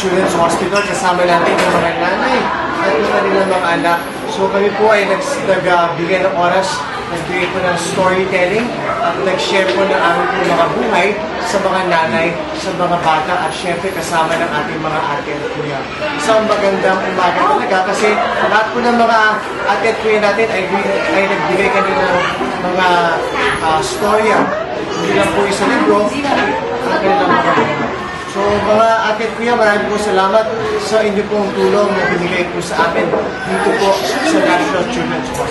Children's Hospital. Kasama natin yung mga nanay at yung kanilang mga anak. So kami po ay nagbigay ng oras, nagbigay po ng storytelling at nag-share po ng aming po mga buhay sa mga nanay, sa mga bata at syempre kasama ng ating mga ate at kuya. Isang magandang umaga talaga kasi lahat po ng mga ate at kuya natin ay nagbigay kanina ng mga storya. Hindi lang po isang libro at kanilang mga buhay. So mga ate at kuya, maraming po salamat sa inyo pong tulong na binigay po sa amin dito po sa National Children's Hospital.